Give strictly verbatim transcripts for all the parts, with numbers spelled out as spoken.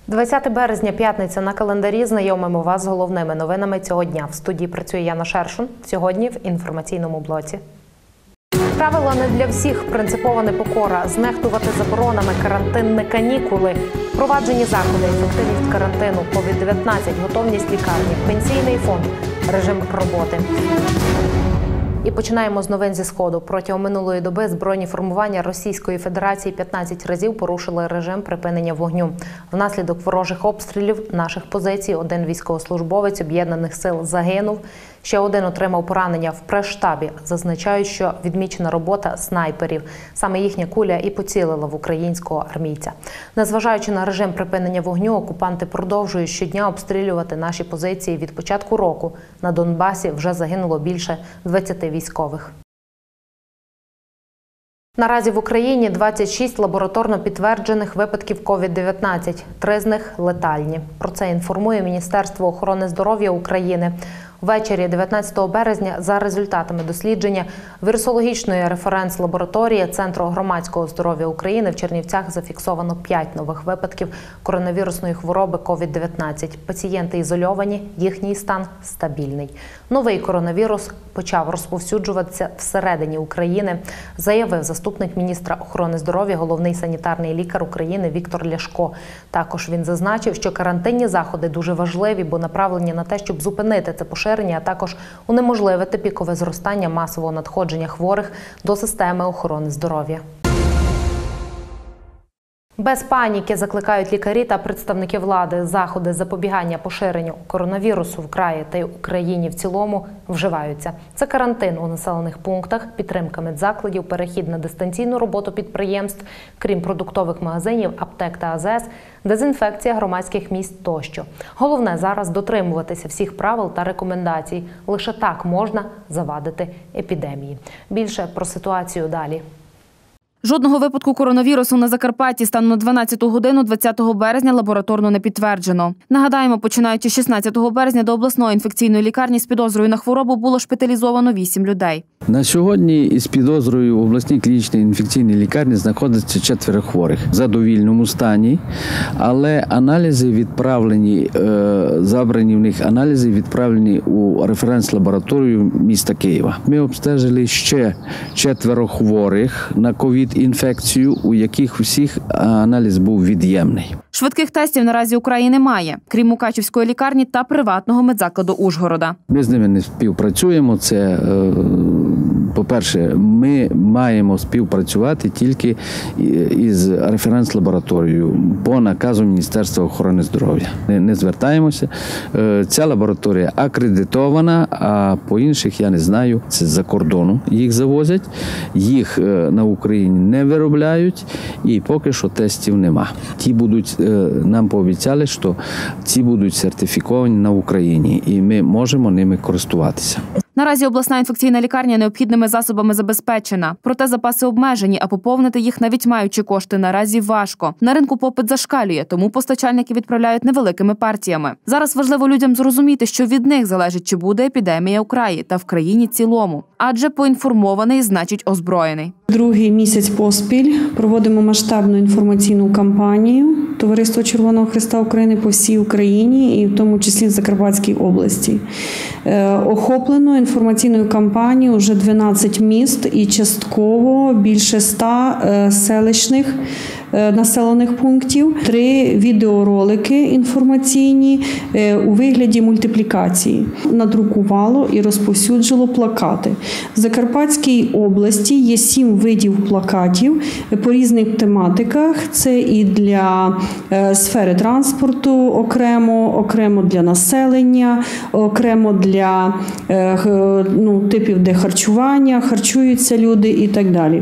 двадцяте березня, п'ятниця на календарі. Знайомимо вас з головними новинами цього дня. В студії працює Яна Шершун. Сьогодні в інформаційному блоці. Правила не для всіх. Принципова непокора. Знехтувати заборонами. Карантинні канікули. Впроваджені заходи. Ефективність карантину. ковід дев'ятнадцять. Готовність лікарні. Пенсійний фонд. Режим роботи. І починаємо з новин зі Сходу. Протягом минулої доби збройні формування Російської Федерації п'ятнадцять разів порушили режим припинення вогню. Внаслідок ворожих обстрілів наших позицій один військовослужбовець Об'єднаних сил загинув, ще один отримав поранення в прес-штабі. Зазначають, що відмічена робота снайперів. Саме їхня куля і поцілила в українського армійця. Незважаючи на режим припинення вогню, окупанти продовжують щодня обстрілювати наші позиції. Від початку року на Донбасі вже загинуло більше двадцяти військових. Наразі в Україні двадцять шість лабораторно підтверджених випадків ковід дев'ятнадцять. Три з них летальні. Про це інформує Міністерство охорони здоров'я України. Ввечері дев'ятнадцятого березня за результатами дослідження вірусологічної референс-лабораторії Центру громадського здоров'я України в Чернівцях зафіксовано п'ять нових випадків коронавірусної хвороби ковід дев'ятнадцять. Пацієнти ізольовані, їхній стан стабільний. Новий коронавірус почав розповсюджуватися всередині України, заявив заступник міністра охорони здоров'я, головний санітарний лікар України Віктор Ляшко. Також він зазначив, що карантинні заходи дуже важливі, бо направлені на те, щоб зупинити це поширення, а також унеможливити пікове зростання масового надходження хворих до системи охорони здоров'я. Без паніки, закликають лікарі та представники влади. Заходи запобігання поширенню коронавірусу в краї та й Україні в цілому вживаються. Це карантин у населених пунктах, підтримка медзакладів, перехід на дистанційну роботу підприємств, крім продуктових магазинів, аптек та АЗС, дезінфекція громадських місць тощо. Головне зараз дотримуватися всіх правил та рекомендацій. Лише так можна завадити епідемії. Більше про ситуацію далі. Жодного випадку коронавірусу на Закарпатті станом на дванадцяту годину двадцятого березня лабораторно не підтверджено. Нагадаємо, починаючи з шістнадцятого березня до обласної інфекційної лікарні з підозрою на хворобу було шпиталізовано вісім людей. На сьогодні із підозрою в обласній клінічній інфекційній лікарні знаходиться четверо хворих в задовільному стані, але аналізи відправлені, забрані в них аналізи відправлені у референс-лабораторію міста Києва. Ми обстежили ще четверо хворих на ковід-інфекцію, у яких усіх аналіз був від'ємний. Швидких тестів наразі у країні немає, крім Мукачівської лікарні та приватного медзакладу Ужгорода. Ми з ними не співпрацюємо. Це, по-перше, ми маємо співпрацювати тільки із референс-лабораторією по наказу Міністерства охорони здоров'я. Не звертаємося. Ця лабораторія акредитована, а по інших я не знаю. Це з-за кордону їх завозять, їх на Україні не виробляють і поки що тестів нема. Ті будуть, нам пообіцяли, що ці будуть сертифіковані на Україні і ми можемо ними користуватися. Наразі обласна інфекційна лікарня необхідними засобами забезпечена. Проте запаси обмежені, а поповнити їх, навіть маючи кошти, наразі важко. На ринку попит зашкалює, тому постачальники відправляють невеликими партіями. Зараз важливо людям зрозуміти, що від них залежить, чи буде епідемія у краї та в країні цілому. Адже поінформований – значить озброєний. Другий місяць поспіль проводимо масштабну інформаційну кампанію Товариство Червоного Хреста України по всій Україні і в тому числі в Закарпатській області. Охоплено інформаційною кампанією вже дванадцять міст і частково більше ста селищних населених пунктів. Три відеоролики інформаційні у вигляді мультиплікації. Надрукувало і розповсюджило плакати. В Закарпатській області є сім видів плакатів по різних тематиках. Це і для сфери транспорту окремо, окремо для населення, окремо для ну, типів, де харчування, харчуються люди і так далі.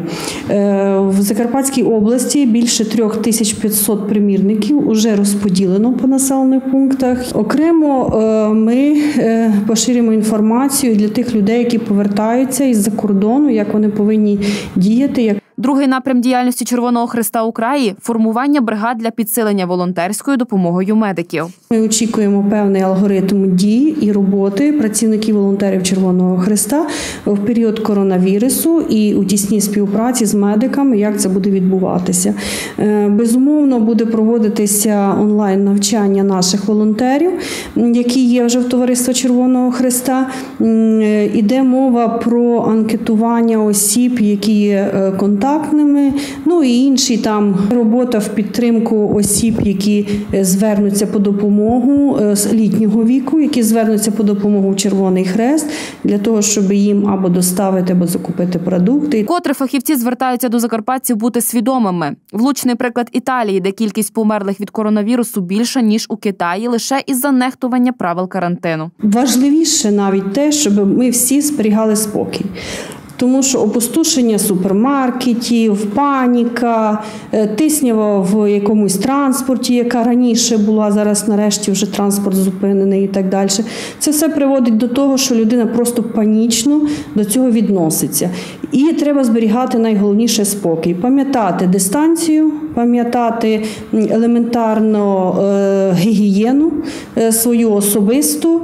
В Закарпатській області більше трьох тисяч п'ятсот примірників вже розподілено по населених пунктах. Окремо ми поширюємо інформацію для тих людей, які повертаються із-за кордону, як вони повинні діяти. Другий напрям діяльності Червоного Хреста у краї – формування бригад для підсилення волонтерською допомогою медиків. Ми очікуємо певний алгоритм дій і роботи працівників волонтерів Червоного Хреста в період коронавірусу і у тісній співпраці з медиками, як це буде відбуватися. Безумовно, буде проводитися онлайн-навчання наших волонтерів, які є вже в Товаристві Червоного Хреста. Іде мова про анкетування осіб, які є контактними, ну і інші там робота в підтримку осіб, які звернуться по допомогу з літнього віку, які звернуться по допомогу в Червоний Хрест, для того, щоб їм або доставити, або закупити продукти. Котре фахівці звертаються до закарпатців бути свідомими. Влучний приклад Італії, де кількість померлих від коронавірусу більша, ніж у Китаї, лише із-за нехтування правил карантину. Важливіше навіть те, щоб ми всі зберігали спокій. Тому що опустошення супермаркетів, паніка, тиснява в якомусь транспорті, яка раніше була, зараз нарешті вже транспорт зупинений і так далі. Це все приводить до того, що людина просто панічно до цього відноситься. І треба зберігати найголовніше спокій. Пам'ятати дистанцію, пам'ятати елементарно гігієну свою особисту,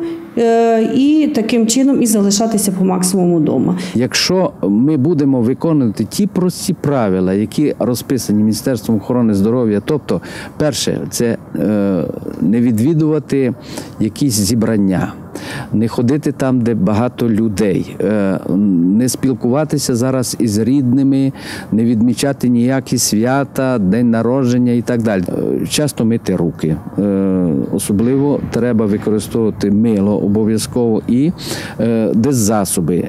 і таким чином і залишатися по максимуму вдома. Якщо ми будемо виконувати ті прості правила, які розписані Міністерством охорони здоров'я, тобто, перше, це не відвідувати якісь зібрання, не ходити там, де багато людей, не спілкуватися зараз із рідними, не відмічати ніякі свята, день народження і так далі. Часто мити руки. Особливо треба використовувати мило обов'язково і деззасоби,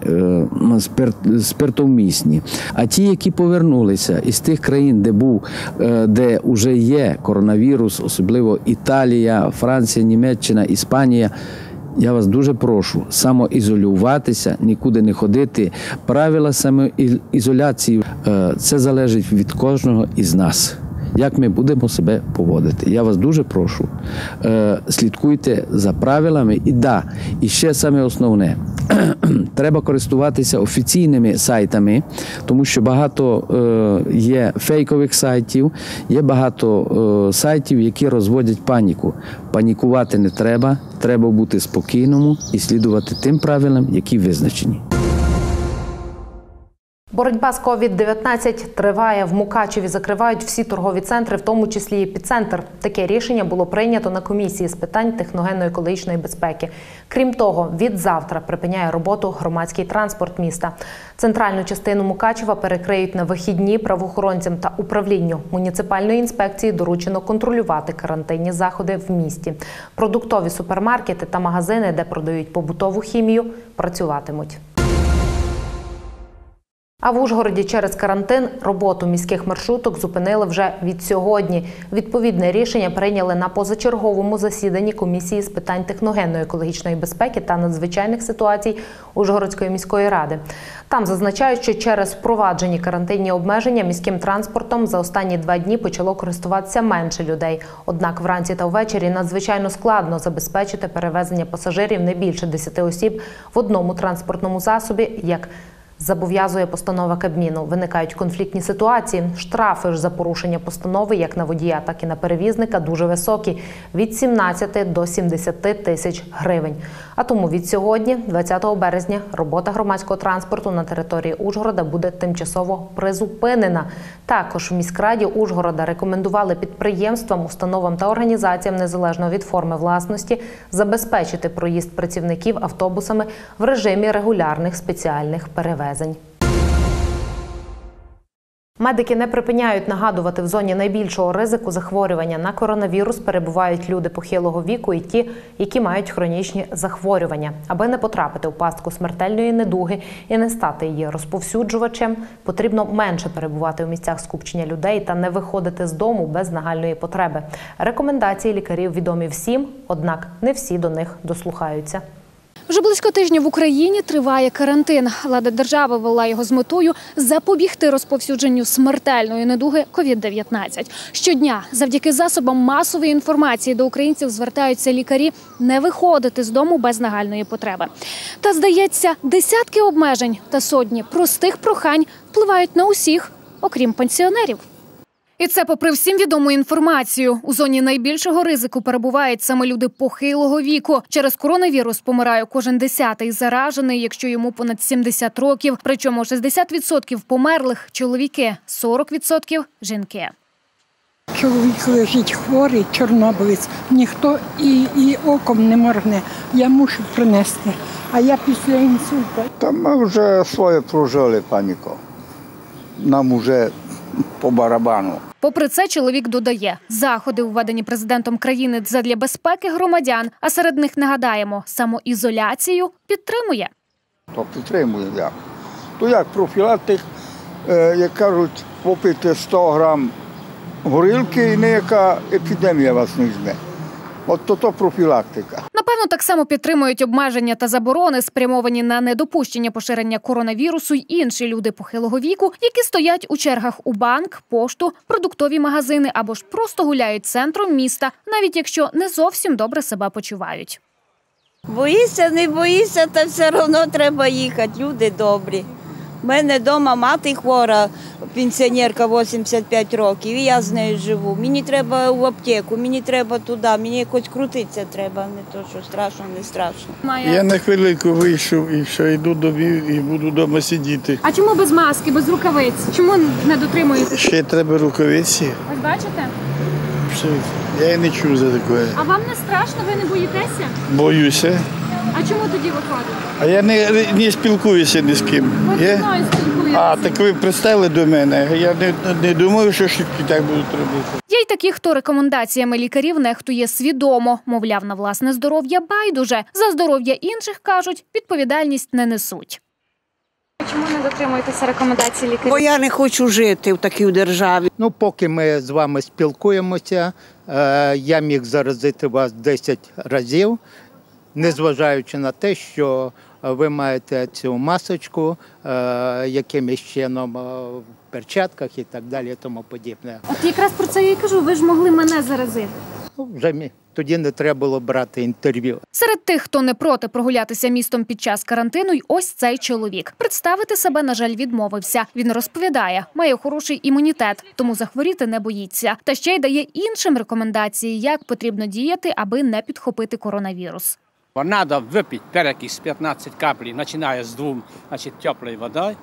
спиртовмісні. А ті, які повернулися із тих країн, де був, де вже є коронавірус, особливо Італія, Франція, Німеччина, Іспанія, я вас дуже прошу самоізолюватися, нікуди не ходити. Правила самоізоляції – це залежить від кожного із нас. Як ми будемо себе поводити. Я вас дуже прошу, слідкуйте за правилами. І да, і ще саме основне, треба користуватися офіційними сайтами, тому що багато є фейкових сайтів, є багато сайтів, які розводять паніку. Панікувати не треба, треба бути спокійному і слідувати тим правилам, які визначені. Боротьба з ковід дев'ятнадцять триває. В Мукачеві закривають всі торгові центри, в тому числі і епіцентр. Таке рішення було прийнято на комісії з питань техногенно-екологічної безпеки. Крім того, від завтра припиняє роботу громадський транспорт міста. Центральну частину Мукачева перекриють на вихідні. Правоохоронцям та управлінню муніципальної інспекції доручено контролювати карантинні заходи в місті. Продуктові супермаркети та магазини, де продають побутову хімію, працюватимуть. А в Ужгороді через карантин роботу міських маршруток зупинили вже від сьогодні. Відповідне рішення прийняли на позачерговому засіданні комісії з питань техногенно-екологічної безпеки та надзвичайних ситуацій Ужгородської міської ради. Там зазначають, що через впроваджені карантинні обмеження міським транспортом за останні два дні почало користуватися менше людей. Однак вранці та ввечері надзвичайно складно забезпечити перевезення пасажирів не більше десяти осіб в одному транспортному засобі, як зобов'язує постанова Кабміну. Виникають конфліктні ситуації. Штрафи ж за порушення постанови як на водія, так і на перевізника дуже високі – від сімнадцяти до сімдесяти тисяч гривень. А тому від сьогодні, двадцятого березня, робота громадського транспорту на території Ужгорода буде тимчасово призупинена. Також в міськраді Ужгорода рекомендували підприємствам, установам та організаціям незалежно від форми власності забезпечити проїзд працівників автобусами в режимі регулярних спеціальних перевезень. Медики не припиняють нагадувати, в зоні найбільшого ризику захворювання на коронавірус перебувають люди похилого віку і ті, які мають хронічні захворювання. Аби не потрапити у пастку смертельної недуги і не стати її розповсюджувачем, потрібно менше перебувати у місцях скупчення людей та не виходити з дому без нагальної потреби. Рекомендації лікарів відомі всім, однак не всі до них дослухаються. Вже близько тижня в Україні триває карантин. Влада держави ввела його з метою запобігти розповсюдженню смертельної недуги ковід дев'ятнадцять. Щодня завдяки засобам масової інформації до українців звертаються лікарі не виходити з дому без нагальної потреби. Та, здається, десятки обмежень та сотні простих прохань впливають на усіх окрім пенсіонерів. І це попри всім відому інформацію. У зоні найбільшого ризику перебувають саме люди похилого віку. Через коронавірус помирає кожен десятий заражений, якщо йому понад сімдесят років. Причому шістдесят відсотків померлих – чоловіки, сорок відсотків – жінки. Чоловік лежить хворий, чорнобилець, ніхто і, і оком не моргне. Я мушу принести, а я після інсульту. Та ми вже своє прожили, паніко. Нам вже по барабану. Попри це, чоловік додає, заходи, введені президентом країни задля безпеки громадян, а серед них, нагадаємо, самоізоляцію, підтримує. То підтримую як. То як профілактик, е, як кажуть, попити сто грам горілки і ніяка епідемія вас не жме. От то, то профілактика. Напевно, так само підтримують обмеження та заборони, спрямовані на недопущення поширення коронавірусу й інші люди похилого віку, які стоять у чергах у банк, пошту, продуктові магазини або ж просто гуляють центром міста, навіть якщо не зовсім добре себе почувають. Боїшся, не боїшся, та все одно треба їхати, люди добрі. У мене вдома мати хвора, пенсіонерка вісімдесят п'ять років, і я з нею живу. Мені треба в аптеку, мені треба туди, мені якось крутитися треба, не то, що страшно, не страшно. Я на хвилинку вийшов і все, йду домів і буду вдома сидіти. А чому без маски, без рукавиць? Чому не дотримуєтеся? Ще треба рукавиці. Ось бачите? Все, я і не чув за таке. А вам не страшно, ви не боїтеся? Боюся. А чому тоді виходите? А я не, не спілкуюся ні з ким. Я... А, так ви пристали до мене. Я не, не думаю, що швидкі так будуть робити. Є й такі, хто рекомендаціями лікарів нехтує свідомо. Мовляв, на власне здоров'я байдуже. За здоров'я інших, кажуть, відповідальність не несуть. Чому не дотримуєтеся рекомендацій лікарів? Бо я не хочу жити в такій державі. Ну, поки ми з вами спілкуємося, я міг заразити вас десять разів, незважаючи на те, що ви маєте цю масочку, якимось чином в перчатках і так далі, і тому подібне. От якраз про це я і кажу, ви ж могли мене заразити. Ну, вже тоді не треба було брати інтерв'ю. Серед тих, хто не проти прогулятися містом під час карантину, й ось цей чоловік. Представити себе, на жаль, відмовився. Він розповідає, має хороший імунітет, тому захворіти не боїться. Та ще й дає іншим рекомендації, як потрібно діяти, аби не підхопити коронавірус. Надо выпить перекись пятнадцать каплей, начиная с двум, значит, теплой водой,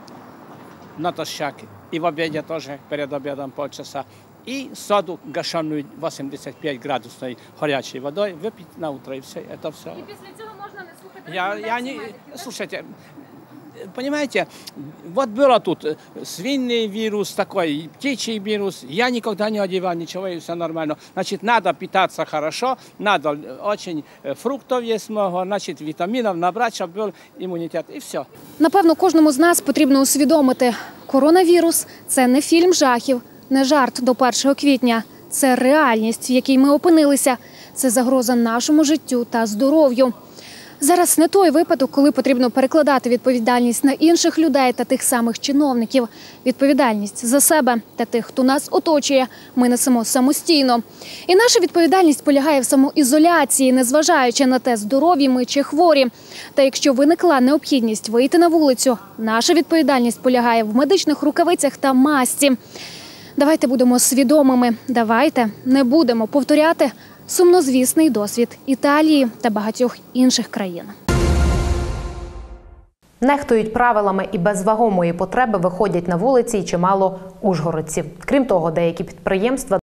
натощак, и в обеде тоже, перед обедом полчаса, и соду гашеную восемьдесят пять градусной горячей водой выпить на утро, и все, это все. И после этого можно не слушать я, я не, слушайте, понимаете, вот было тут свиный вирус такой, птичий вирус, я никогда не одевал ничего, и все нормально. Значит, надо питаться хорошо, надо очень фруктов есть много, значит, витаминов набрать, чтобы был иммунитет, и все. Напевно, кожному з нас потрібно усвідомити, коронавірус – це не фільм жахів, не жарт до першого квітня. Це реальність, в якій ми опинилися. Це загроза нашому життю та здоров'ю. Зараз не той випадок, коли потрібно перекладати відповідальність на інших людей та тих самих чиновників. Відповідальність за себе та тих, хто нас оточує, ми несемо самостійно. І наша відповідальність полягає в самоізоляції, незважаючи на те, здорові ми чи хворі. Та якщо виникла необхідність вийти на вулицю, наша відповідальність полягає в медичних рукавицях та масці. Давайте будемо свідомими, давайте не будемо повторяти сумнозвісний досвід Італії та багатьох інших країн. Нехтують правилами і без вагомої потреби виходять на вулиці й чимало ужгородців. Крім того, деякі підприємства